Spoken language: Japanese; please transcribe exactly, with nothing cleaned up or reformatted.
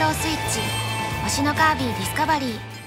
スイッチ推しのカービィディスカバリー。